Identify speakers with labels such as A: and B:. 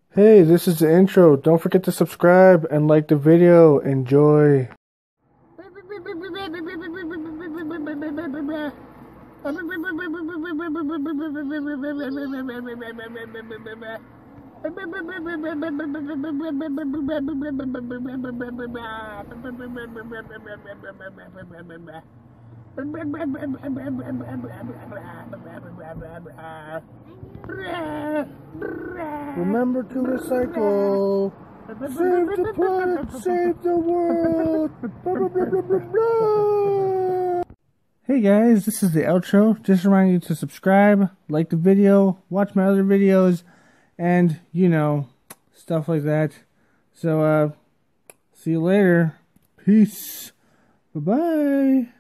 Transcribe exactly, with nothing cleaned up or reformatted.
A: Hey, this is the intro. Don't forget to subscribe and like the video. Enjoy. Remember to recycle. Save the planet, save the world. Blah, blah, blah, blah, blah, blah. Hey guys, this is the outro. Just reminding you to subscribe, like the video, watch my other videos, and, you know, stuff like that. So, uh, see you later. Peace. Bye-bye.